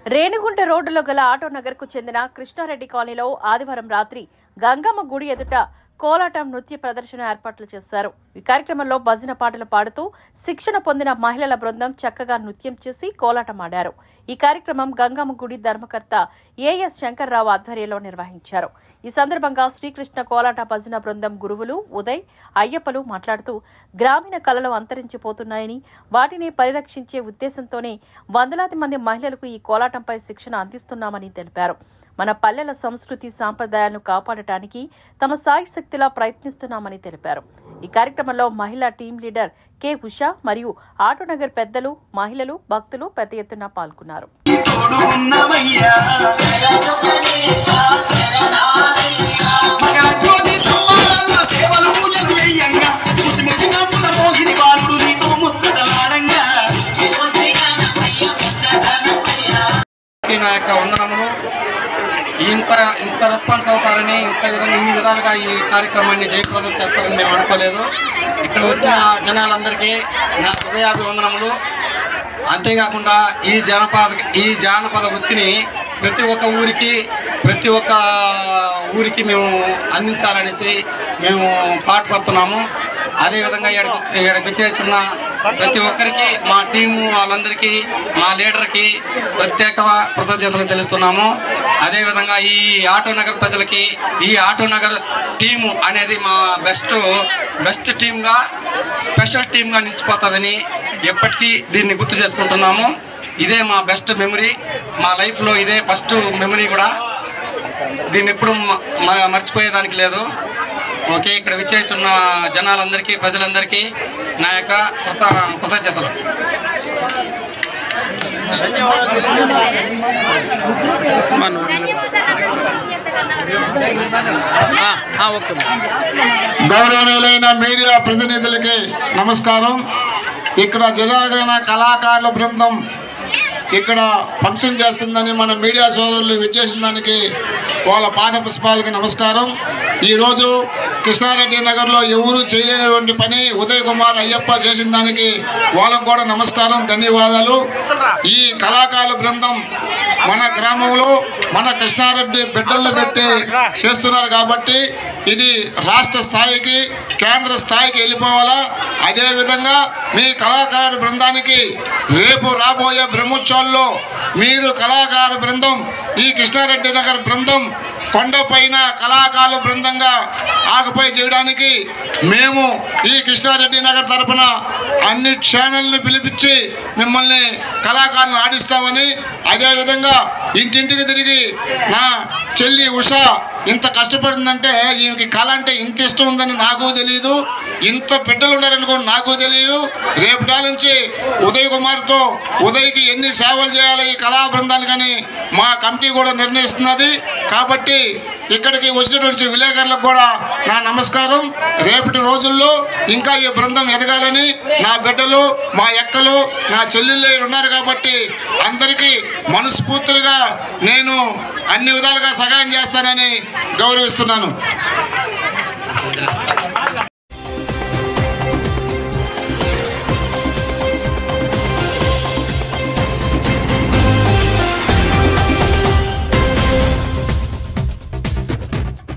రేణిగుంట రోడ్డులో గల ఆటో నగర్కు చెందిన కృష్ణారెడ్డి కాలనీలో ఆదివారం రాత్రి గంగమ్మ గుడి ఎదుట కోలాటం నృత్య ప్రదర్శన ఏర్పాట్లు చేశారు. ఈ కార్యక్రమంలో భజన పాటలు పాడుతూ శిక్షణ పొందిన మహిళల బృందం చక్కగా నృత్యం చేసి కోలాటం ఆడారు. ఈ కార్యక్రమం గంగమ్మ గుడి ధర్మకర్త ఏఎస్ శంకర్రావు ఆధ్వర్యంలో నిర్వహించారు. ఈ సందర్భంగా శ్రీకృష్ణ కోలాట భజన బృందం గురువులు ఉదయ్, అయ్యప్పలు మాట్లాడుతూ గ్రామీణ కళలు అంతరించిపోతున్నాయని, వాటిని పరిరక్షించే ఉద్దేశంతోనే వందలాది మంది మహిళలకు ఈ కోలాటంపై శిక్షణ అందిస్తున్నామని తెలిపారు. మన పల్లెల సంస్కృతి సాంప్రదాయాలను కాపాడటానికి తమ సాయశక్తిలా ప్రయత్నిస్తున్నామని తెలిపారు. ఈ కార్యక్రమంలో మహిళా టీం లీడర్ కె ఉషా మరియు ఆటోనగర్ పెద్దలు, మహిళలు, భక్తులు పెద్ద ఎత్తున పాల్గొన్నారు. ఇంత రెస్పాన్స్ అవుతారని, ఇన్ని విధాలుగా ఈ కార్యక్రమాన్ని జయప్రదం చేస్తారని మేము అనుకోలేదు. ఇక్కడ వచ్చిన జనాలందరికీ నా హృదయాభివందనములు. అంతేకాకుండా ఈ జానపద వృత్తిని ప్రతి ఒక్క ఊరికి మేము అందించాలనేసి మేము పాటుపడుతున్నాము. అదేవిధంగా ఇక్కడికి వచ్చేస్తున్న ప్రతి ఒక్కరికి, మా టీము వాళ్ళందరికీ, మా లీడర్కి ప్రత్యేక కృతజ్ఞతలు తెలుపుతున్నాము. అదేవిధంగా ఈ ఆటోనగర్ ప్రజలకి, ఈ ఆటోనగర్ టీము అనేది మా బెస్ట్ టీమ్గా, స్పెషల్ టీమ్గా నిలిచిపోతుందని ఎప్పటికీ దీన్ని గుర్తు చేసుకుంటున్నాము. ఇదే మా బెస్ట్ మెమరీ, మా లైఫ్లో ఇదే ఫస్ట్ మెమరీ కూడా. దీన్ని ఎప్పుడు మర్చిపోయేదానికి లేదు. ఓకే, ఇక్కడ విచ్చేస్తున్న జనాలందరికీ, ప్రజలందరికీ నా యొక్క కృతజ్ఞతలు. గౌరవనీయులైన మీడియా ప్రతినిధులకి నమస్కారం. ఇక్కడ జనగణ కళాకారుల బృందం ఇక్కడ ఫంక్షన్ చేస్తుందని మన మీడియా సోదరులు విచ్చేసిన దానికి వాళ్ళ పాద పుష్పాలకి నమస్కారం. ఈరోజు కృష్ణారెడ్డి నగర్లో ఎవరు చేయలేనటువంటి పని ఉదయ్ కుమార్, అయ్యప్ప చేసిన దానికి వాళ్ళకు కూడా నమస్కారం, ధన్యవాదాలు. ఈ కళాకారుల బృందం మన గ్రామంలో మన కృష్ణారెడ్డి బిడ్డలను పెట్టి చేస్తున్నారు కాబట్టి ఇది రాష్ట్ర స్థాయికి, కేంద్ర స్థాయికి వెళ్ళిపోవాలా. అదేవిధంగా మీ కళాకారుల బృందానికి రేపు రాబోయే బ్రహ్మోత్సవాల్లో మీరు కళాకారు బృందం, ఈ కృష్ణారెడ్డి నగర్ బృందం కొండపైన కళాకారుల బృందంగా ఆకుపై చేయడానికి మేము ఈ కృష్ణారెడ్డి నగర్ తరఫున అన్ని ఛానళ్ళను పిలిపించి మిమ్మల్ని కళాకారులను ఆడిస్తామని, అదేవిధంగా ఇంటింటికి తిరిగి నా చెల్లి ఉషా ఇంత కష్టపడిందంటే ఈమెకి కళ అంటే ఇంత ఇష్టం ఉందని నాకు తెలియదు, ఇంత బిడ్డలు ఉన్నారని కూడా నాకు తెలియదు. రేపటి నుంచి ఉదయ్ కుమార్తో ఉదయ్కి ఎన్ని సేవలు చేయాలి ఈ కళా బృందాలు కానీ మా కమిటీ కూడా నిర్ణయిస్తున్నది. కాబట్టి ఇక్కడికి వచ్చినటువంటి విలేకరులకు కూడా నా నమస్కారం. రేపటి రోజుల్లో ఇంకా ఈ బృందం ఎదగాలని నా బిడ్డలు, మా ఎక్కలు, నా చెల్లెళ్ళు ఉన్నారు కాబట్టి అందరికీ మనస్ఫూర్తిగా నేను అన్ని విధాలుగా సహాయం చేస్తానని గౌరవిస్తున్నాను.